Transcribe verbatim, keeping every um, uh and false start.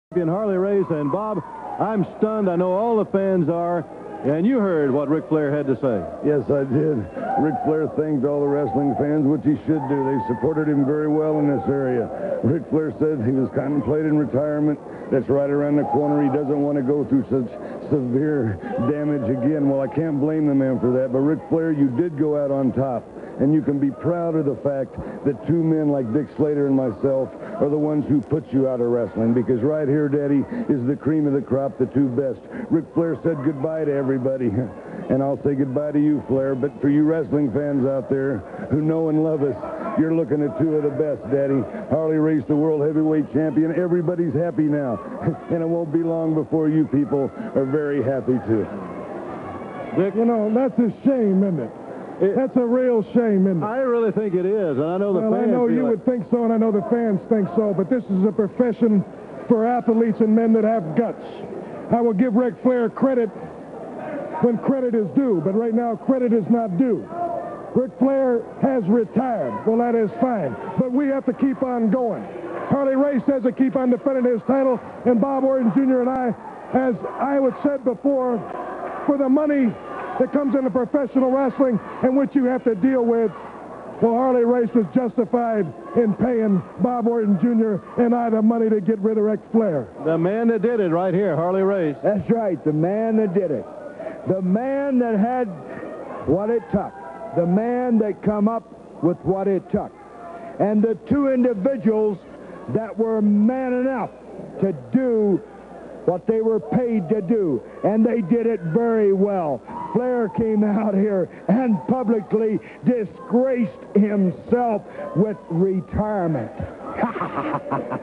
Harley Race. And Bob, I'm stunned. I know all the fans are. And you heard what Ric Flair had to say. Yes, I did. Ric Flair thanked all the wrestling fans, which he should do. They supported him very well in this area. Ric Flair said he was contemplating retirement. That's right around the corner. He doesn't want to go through such severe damage again. Well, I can't blame the man for that. But Ric Flair, you did go out on top. And you can be proud of the fact that two men like Dick Slater and myself are the ones who put you out of wrestling. Because right here, Daddy, is the cream of the crop, the two best. Ric Flair said goodbye to everybody. And I'll say goodbye to you, Flair. But for you wrestling fans out there who know and love us, you're looking at two of the best, Daddy. Harley Race, the world heavyweight champion. Everybody's happy now. And it won't be long before you people are very happy, too. Dick, you know, that's a shame, isn't it? It, That's a real shame, isn't it? I really think it is, and I know the well, fans I know you like... would think so, and I know the fans think so, but this is a profession for athletes and men that have guts. I will give Ric Flair credit when credit is due, but right now credit is not due. Ric Flair has retired. Well, that is fine, but we have to keep on going. Harley Race has to keep on defending his title, and Bob Orton Junior and I, as I would said before, for the money that comes into professional wrestling and which you have to deal with, well, Harley Race was justified in paying Bob Orton Junior and I the money to get rid of Ric Flair. The man that did it right here, Harley Race. That's right, the man that did it. The man that had what it took. The man that come up with what it took. And the two individuals that were man enough to do what they were paid to do, and they did it very well. Flair came out here and publicly disgraced himself with retirement.